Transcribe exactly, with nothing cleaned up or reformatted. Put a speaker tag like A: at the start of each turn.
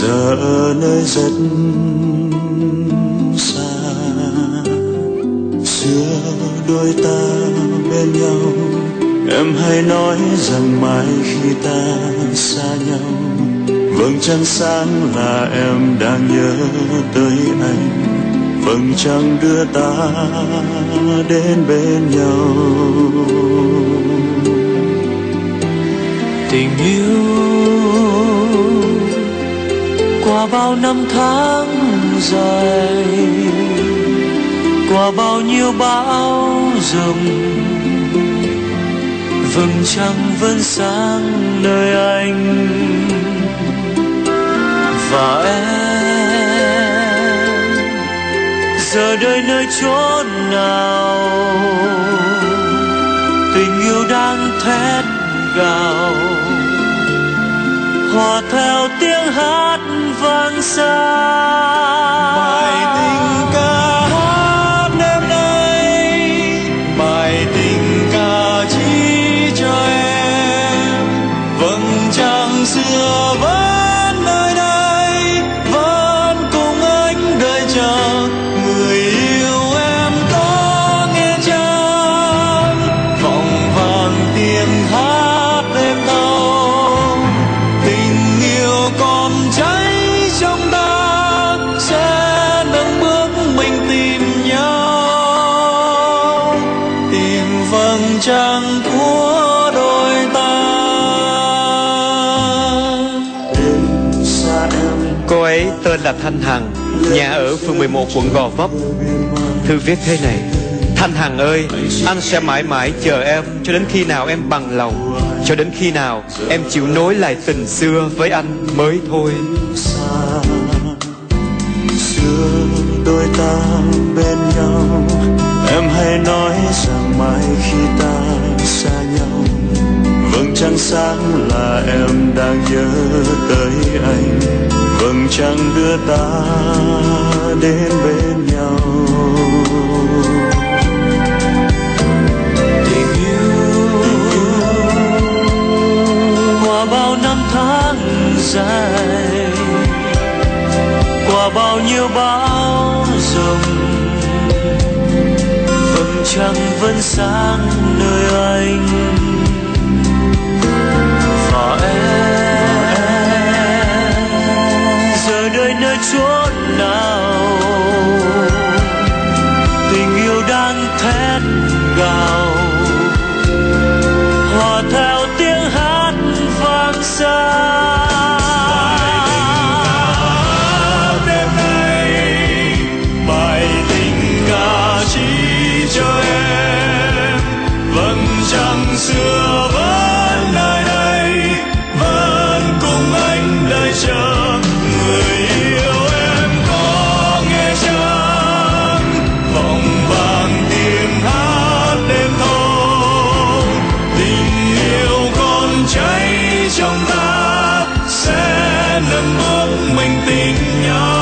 A: giờ ở nơi rất xa. Xưa đôi ta bên nhau, em hay nói rằng mãi khi ta xa nhau, vầng trăng sáng là em đang nhớ tới anh, vầng trăng đưa ta đến bên nhau.
B: Tình yêu qua bao năm tháng dài, qua bao nhiêu bão giông, vầng trăng vẫn sáng nơi anh và em. Giờ đây nơi chốn nào, tình yêu đang thét gào, hòa theo tiếng hát vang xa.
A: Bài tình ca hát đêm nay, bài tình ca chỉ cho em, vầng trăng xưa vẫn nơi đây, vẫn cùng anh đợi chờ. Người yêu em có nghe chăng, vòng vang tiếng hát đêm thâu, tình yêu còn cháy trong ta, sẽ nâng bước mình tìm nhau, tìm vầng trăng của đôi ta. Đến xa em.
C: Cô ấy tên là Thanh Hằng, nhà ở phường mười một quận Gò Vấp. Thư viết thế này: Thanh Hằng ơi, anh sẽ mãi mãi chờ em cho đến khi nào em bằng lòng, cho đến khi nào em chịu nối lại tình xưa với anh mới thôi.
A: Xa xưa đôi ta bên nhau, em hay nói rằng mãi khi ta xa nhau, vầng trăng sáng là em đang nhớ tới anh, vầng trăng đưa ta đến bên nhau.
B: Tình yêu qua bao năm tháng dài, qua bao nhiêu bão giông, vầng trăng vẫn sáng nơi anh và em. Giờ đây nơi chốn nào, tình yêu đang thét gào, hòa theo tiếng hát vang xa.
A: Đêm nay bài tình ca chỉ cho em, vầng trăng xưa vẫn nơi đây, vẫn cùng anh đợi chờ. Người yêu em có nghe chăng, vòng vang tiếng hát đêm thâu, tình yêu còn cháy trong ta, sẽ nâng bước mình tìm nhau.